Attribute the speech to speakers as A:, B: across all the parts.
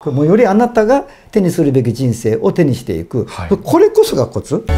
A: もうよりあなたが手にするべき人生を手にしていく、はい、これこそがコツ。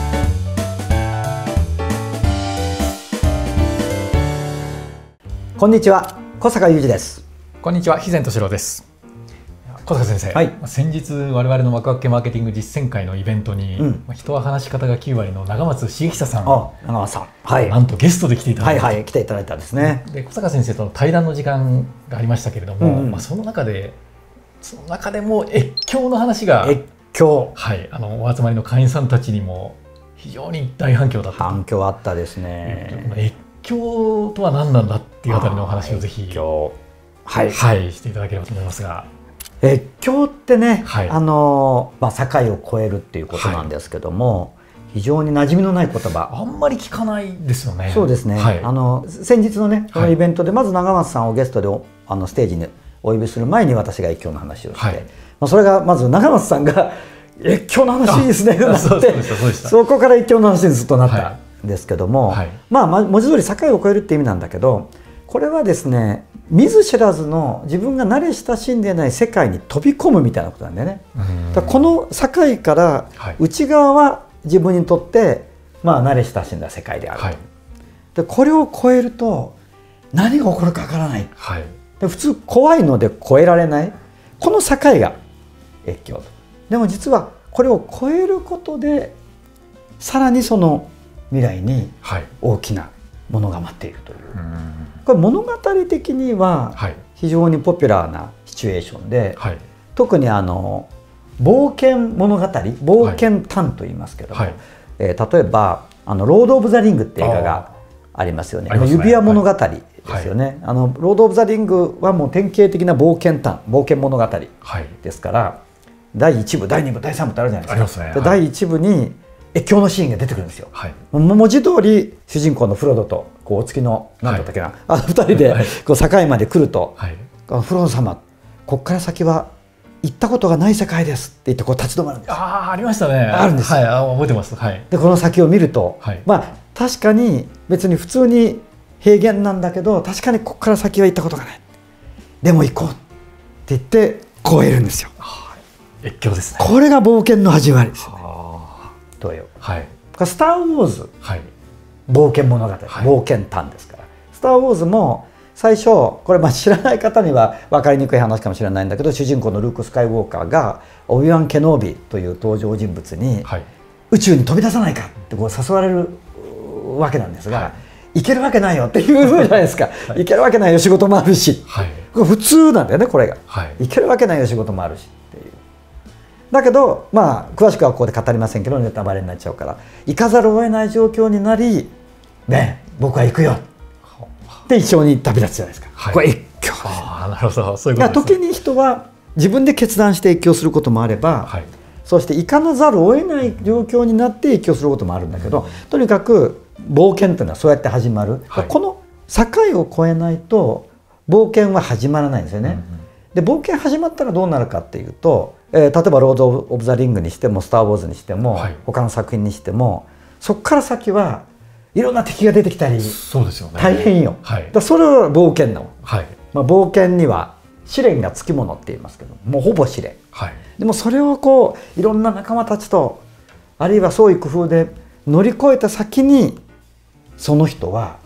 A: こんにちは、小坂雄二です。
B: こんにちは、肥前敏郎です。小坂先生、はい、先日我々のワクワク系マーケティング実践会のイベントに、人は話し方が9割の長松茂久さん、
A: はい、
B: なんとゲストで来ていただいた、
A: 来ていただいたんですね。
B: で、小坂先生との対談の時間がありましたけれども、その中でも越境の話が、
A: 越境、
B: はい、お集まりの会員さんたちにも非常に大反響だった。
A: 反響あったですね。
B: 越境とは何なんだっていうあたりのお話をぜひ、はい、していただければと思いますが。
A: 越境ってね、境を越えるっていうことなんですけども、非常に馴染みのない言葉、
B: あんまり聞かないですよね。
A: そうですね、先日のねこのイベントでまず長松さんをゲストでステージにお呼びする前に私が越境の話をして、それがまず長松さんが「越境の話いいですね」なってそこから越境の話にずっとなったんですけども、文字通り境を越えるって意味なんだけど、これはですね見ず知らずの自分が慣れ親しんでない世界に飛び込むみたいなことなんだよね。だからこの境から内側は自分にとって慣れ親しんだ世界である。でこれを越えると何が起こるかわからない。で普通怖いので越えられない、この境が越境と。でも実はこれを越えることでさらにその未来に大きなものが待っているという。これ物語的には非常にポピュラーなシチュエーションで、特に冒険物語、冒険譚と言いますけども、例えば「ロード・オブ・ザ・リング」って映画がありますよね。指輪物語ですよね。ロード・オブ・ザ・リングはもう典型的な冒険譚、冒険物語ですから、第1部第2部第3部ってあるじゃないですか。第1部に越境のシーンが出てくるんですよ。文字通り主人公のフロドとお付きの何だったっけな、2人で境まで来ると「フロド様、ここから先は行ったことがない世界です」って言って立ち止まるんです。
B: ありましたね。
A: あるんです。
B: 覚えてます。
A: でこの先を見ると、確かに別に普通に平原なんだけど、確かにここから先は行ったことがない、でも行こうって言って越えるんですよ。
B: 越境ですね。
A: これが冒険の始まりですよね。どうよ。スター・ウォーズ、冒険物語、冒険譚ですから。スター・ウォーズも最初これ知らない方には分かりにくい話かもしれないんだけど、主人公のルーク・スカイウォーカーがオビワン・ケノービという登場人物に宇宙に飛び出さないかって誘われるわけなんですが、行けるわけないよっていうふうじゃないですか。行けるわけないよ、仕事もあるし、普通なんだよねこれが。行けるわけないよ、仕事もあるしっていう。だけど詳しくはここで語りませんけど、ネタバレになっちゃうから行かざるを得ない状況になり、僕は行くよって一緒に旅立つじゃないですか。これ越境です。
B: なるほど、そういうことです。
A: 時に人は自分で決断して越境することもあれば、そして行かなざるを得ない状況になって越境することもあるんだけど、とにかく冒険というのはそうやって始まる。この境を越えないと冒険は始まらないんですよね。で冒険始まったらどうなるかっていうと、例えば「ロード・オブ・ザ・リング」にしても「スター・ウォーズ」にしても、他の作品にしても、そこから先はいろんな敵が出てきたり大変よ。それは冒険なの。冒険には試練がつきものって言いますけど、もうほぼ試練。でもそれをいろんな仲間たちと、あるいは創意工夫で乗り越えた先に、その人が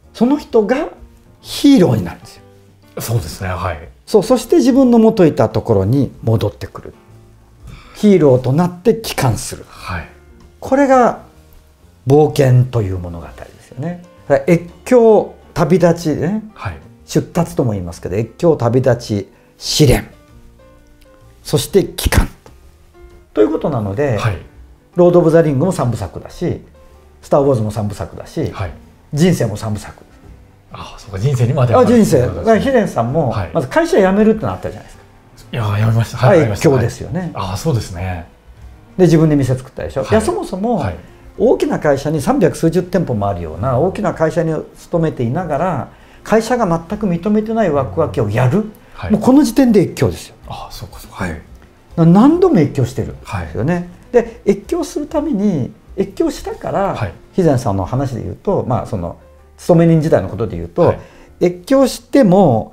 A: ヒーローになるんですよ。
B: そうですね。
A: そして自分の元いたところに戻ってくる。ヒーローとなって帰還する。これが冒険という物語ですよね。越境、旅立ちね、出立とも言いますけど、越境、旅立ち、試練、そして帰還ということなので、ロード・オブ・ザ・リングも3部作だし、スター・ウォーズも3部作だし、人生も3部作。
B: そうか、人生にまで
A: 人生。ヒデンさんもまず会社辞めるってのあったじゃないですか。
B: 辞めました。
A: 越境ですよね。
B: そうですね。
A: で自分で店作ったでしょ。そもそも大きな会社に300数十店舗もあるような大きな会社に勤めていながら、会社が全く認めてない枠分けをやる、もうこの時点で越境ですよ。何度も越境してるんですよね。で越境するために越境したから、肥前さんの話で言うと、その勤め人時代のことで言うと、越境しても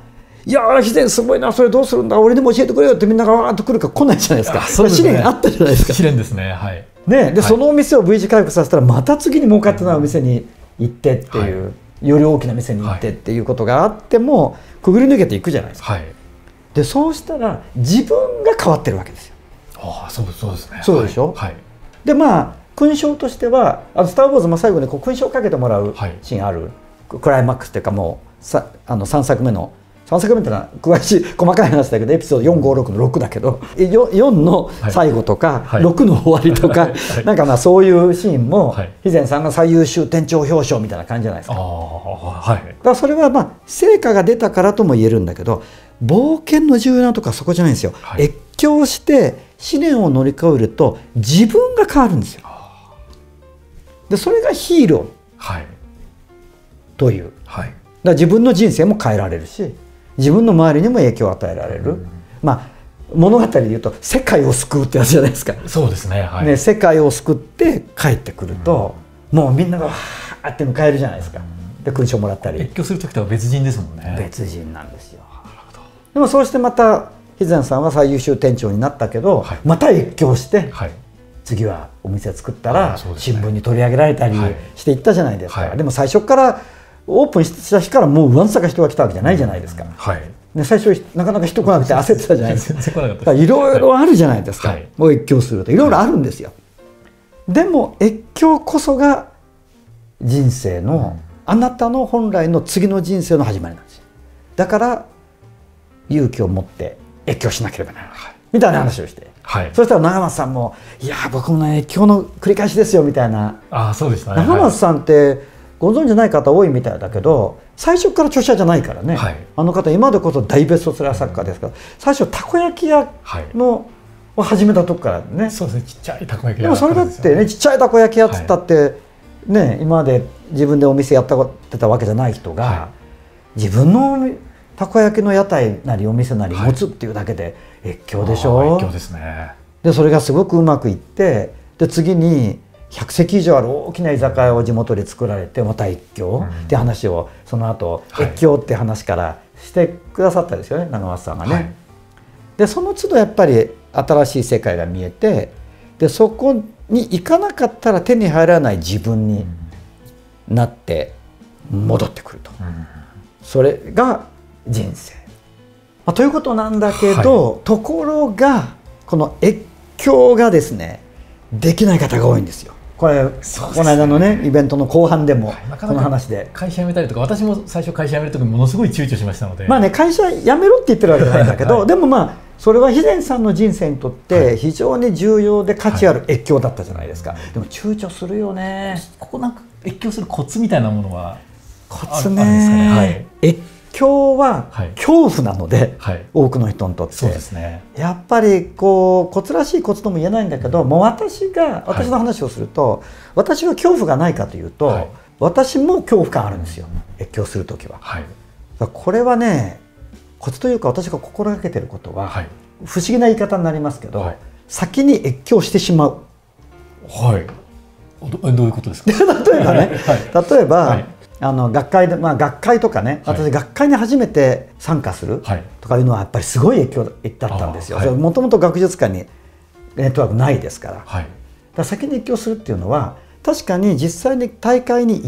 A: いやー、自然すごいな、それどうするんだ、俺にも教えてくれよってみんながわーっと来るか来ないじゃないですか。
B: そうですね、
A: 試練あったじゃないですか。
B: 試練ですね。はい。
A: ね、で、そのお店を V 字回復させたらまた次に儲かってないお店に行ってっていう、より大きな店に行ってっていうことがあってもくぐり抜けていくじゃないですか。でそうしたら自分が変わってるわけですよ。
B: ああ、そうですね。
A: そうでしょ。でまあ勲章としてはスター・ウォーズも最後にこう勲章をかけてもらうシーンある、クライマックスっていうかもう3作目の3作目ってのは詳しい細かい話だけどエピソード456の6だけど4の最後とか、6の終わりとか、なんかまあそういうシーンも肥前さんが最優秀店長表彰みたいな感じじゃないですか。だからそれはまあ成果が出たからとも言えるんだけど、冒険の重要なとこはそこじゃないんですよ。越境して試練を乗り越えると自分が変わるんですよ。でそれがヒーローという、だから自分の人生も変えられるし自分の周りにも影響を与えられる、まあ物語でいうと世界を救うってやつじゃないですか。
B: そうですね。
A: ね、世界を救って帰ってくると、もうみんながわーって迎えるじゃないですか。で勲章もらったり。
B: 越境する時とは別人ですもんね。
A: 別人なんですよ。でもそうしてまた肥前さんは最優秀店長になったけど、また越境して、次はお店作ったら新聞に取り上げられたりしていったじゃないですか。でも最初からオープンした日からもうわんさか人が来たわけじゃないじゃないですか。で最初なかなか人来なくて焦ってたじゃないですか。いろいろあるじゃないですか。もう越境するといろいろあるんですよ。でも越境こそが人生の、あなたの本来の次の人生の始まりなんですよ。だから勇気を持って越境しなければならない、みたいな話をして、そしたら長松さんも「いや僕もね越境の繰り返しですよ」みたいな。
B: そうでしたね。
A: 長松さんってご存じない方多いみたいだけど最初から著者じゃないからね、あの方今でこそ大ベストセラー作家ですから、最初たこ焼き屋のを始めたとこからね。
B: そうですね、ちっちゃいたこ焼き屋。
A: でもそれだってね、ちっちゃいたこ焼き屋っつったってね、今まで自分でお店やってたわけじゃない人が、自分のたこ焼きの屋台なりお店なり持つっていうだけで越境でしょ。
B: 越境ですね。
A: でそれがすごくうまくいって、で次に100席以上ある大きな居酒屋を地元で作られてまた越境って話をその後越境って話からしてくださったですよね、長松さんがね。でその都度やっぱり新しい世界が見えて、でそこに行かなかったら手に入らない自分になって戻ってくると、それが人生、ということなんだけど、ところがこの越境がですねできない方が多いんですよ。これ、この間のねイベントの後半でもこの話で、
B: 会社辞めたりとか、私も最初会社辞める時ものすごい躊躇しましたので、
A: まあね会社辞めろって言ってるわけじゃないんだけど、でもまあそれは肥前さんの人生にとって非常に重要で価値ある越境だったじゃないですか。でも躊躇するよね。
B: ここなんか越境するコツみたいなものは
A: コツね。越境は恐怖なので、多くの人にとって、やっぱりこうコツらしいコツとも言えないんだけど、もう私の話をすると、私は恐怖がないかというと、私も恐怖感あるんですよ、越境する時は。これはねコツというか、私が心がけてることは、不思議な言い方になりますけど、先に越境してしまう。
B: どういうことですか？
A: 例えばね、例えば学会で、学会とかね、私学会に初めて参加するとかいうのはやっぱりすごい影響だったんですよ。もともと学術界にネットワークないですから。だから先に越境するっていうのは、確かに実際に大会に行って、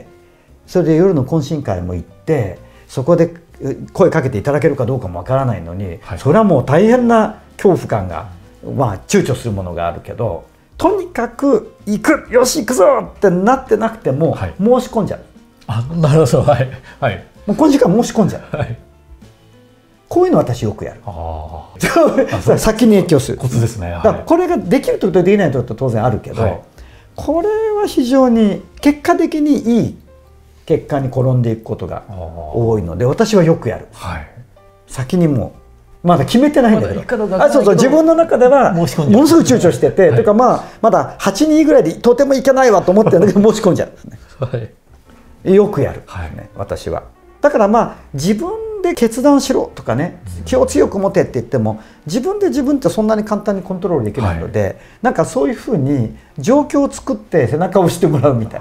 A: それで夜の懇親会も行って、そこで声かけていただけるかどうかもわからないのに、それはもう大変な恐怖感が、躊躇するものがあるけど、とにかく行く、よし行くぞってなってなくても申し込んじゃう。
B: なるほど、も
A: うこの時間申し込んじゃう。こういうの私よくやる。先に越境する。
B: コツですね。
A: だからこれができる時とできない時と当然あるけど、これは非常に結果的にいい結果に転んでいくことが多いので、私はよくやる。先にもうまだ決めてないんだけど、自分の中ではものすごい躊躇してて、というかまだ8人ぐらいでとてもいけないわと思ってるんだけど申し込んじゃうんですね。よくやる、私は。だから自分で決断しろとかね、気を強く持てって言っても、自分ってそんなに簡単にコントロールできないので、なんかそういうふうに状況を作って背中を押してもらうみたいな。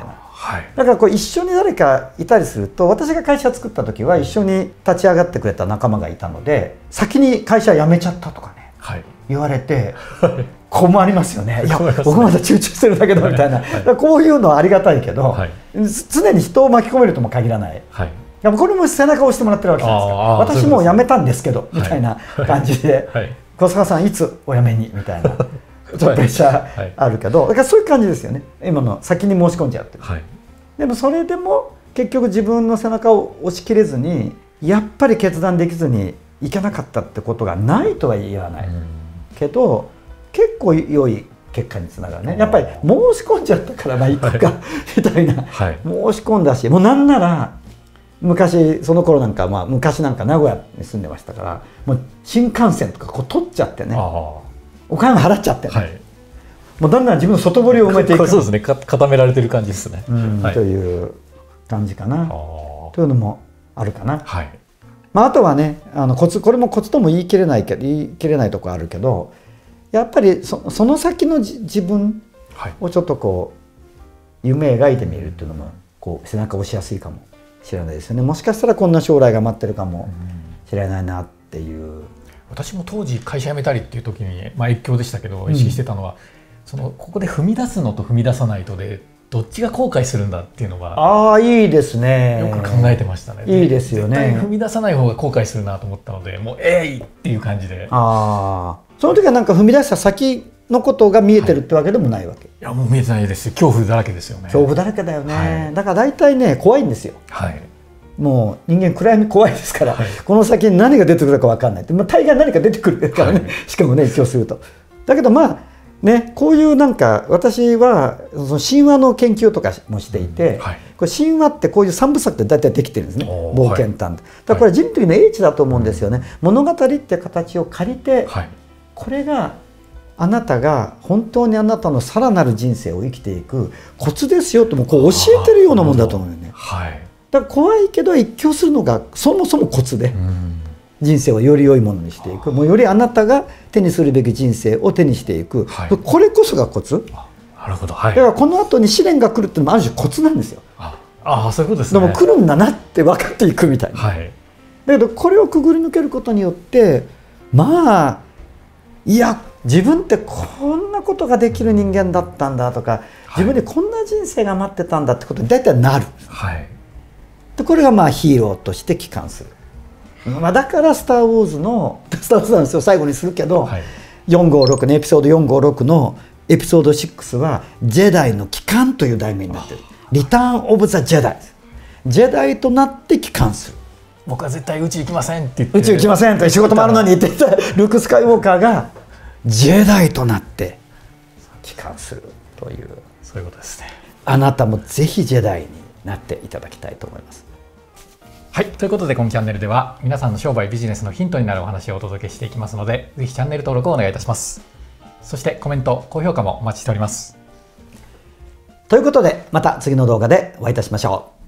B: はい、
A: だからこう一緒に誰かいたりすると、私が会社作った時は一緒に立ち上がってくれた仲間がいたので、先に会社辞めちゃったとかね、はい、言われて困りますよね。いや僕まだ集中してるだけだみたいな、はい、こういうのはありがたいけど、はい、常に人を巻き込めるとも限らない、はい、いやこれも背中を押してもらってるわけじゃないですか。私もう辞めたんですけど、みたいな感じで、はい、小坂さんいつお辞めにみたいなちょっとプレッシャーあるけど、だからそういう感じですよね。今の先に申し込んじゃうっていう、はい、でもそれでも結局自分の背中を押し切れずに、やっぱり決断できずにいけなかったってことがないとは言わないけど、結構良い結果につながるね。やっぱり申し込んじゃったからまあいくかみたいな、はい、申し込んだし、もうなんなら昔その頃なんか、まあ昔なんか名古屋に住んでましたから、もう新幹線とかこう取っちゃってね、お金払っちゃってね、はい、もうだんだん自分の外堀を埋めていく。
B: そうですね、固められてる感じですね、
A: はい、という感じかなというのもあるかな。はい、まあ、あとはね、これもコツとも言い切れないところあるけど、やっぱりその先の自分をちょっとこう夢描いてみるっていうのもこう背中を押しやすいかもしれないですよね。もしかしたらこんな将来が待ってるかもしれないなっていう。
B: 私も当時会社辞めたりっていう時に、まあ、越境でしたけど意識してたのは、ここで踏み出すのと踏み出さないとでどっちが後悔するんだっていうのは、
A: いいですね。
B: よく考えてましたね。
A: いいですよね。
B: 絶対踏み出さない方が後悔するなと思ったので、もういっていう感じで。
A: その時はなんか踏み出した先のことが見えてるってわけでもないわけ。
B: いやもう見えてないですよ。恐怖だらけですよね。
A: 恐怖だらけだよね。はい、だから大体ね怖いんですよ。はい、もう人間暗闇怖いですから、はい、この先に何が出てくるか分かんない。大概何か出てくるからね、はい、しかもね一応すると。だけどまあね、こういうなんか私はその神話の研究とかもしていて、はい、これ神話ってこういう三部作って大体できてるんですね。冒険譚、はい、だからこれ人類の英知だと思うんですよね。はい、物語って形を借りて、はい、これがあなたが本当にあなたのさらなる人生を生きていくコツですよともこう教えてるようなもんだと思うよね。はい、だから怖いけど一興するのがそもそもコツで、人生をより良いものにしていく、もうよりあなたが手にするべき人生を手にしていく、はい、これこそがコツ。
B: なるほど、はい、
A: だからこの後に試練が来るっていうのもある種コツなんですよ。
B: そういうことですね。
A: でも来るんだなって分かっていくみたいな、はい、だけどこれをくぐり抜けることによってまあいや自分ってこんなことができる人間だったんだとか、自分にこんな人生が待ってたんだってことに大体なる、はい、でこれがまあヒーローとして帰還する。まあだからスター・ウォーズのスター・ウォーズなんですよ、最後にするけど、はい、456ね、エピソード456のエピソード6はジェダイの帰還という題名になってる。リターン・オブ・ザ・ジェダイ。ジェダイとなって帰還する。
B: 僕は絶対宇宙行きませんって言って、
A: 宇宙行きませんと仕事もあるのに言っていたルーク・スカイウォーカーがジェダイとなって帰還するという、
B: そういうことですね。
A: あなたもぜひジェダイになっていただきたいと思います。
B: はい、ということでこのチャンネルでは皆さんの商売ビジネスのヒントになるお話をお届けしていきますので、ぜひチャンネル登録をお願いいたします。そしてコメント、高評価もお待ちしております。
A: ということでまた次の動画でお会いいたしましょう。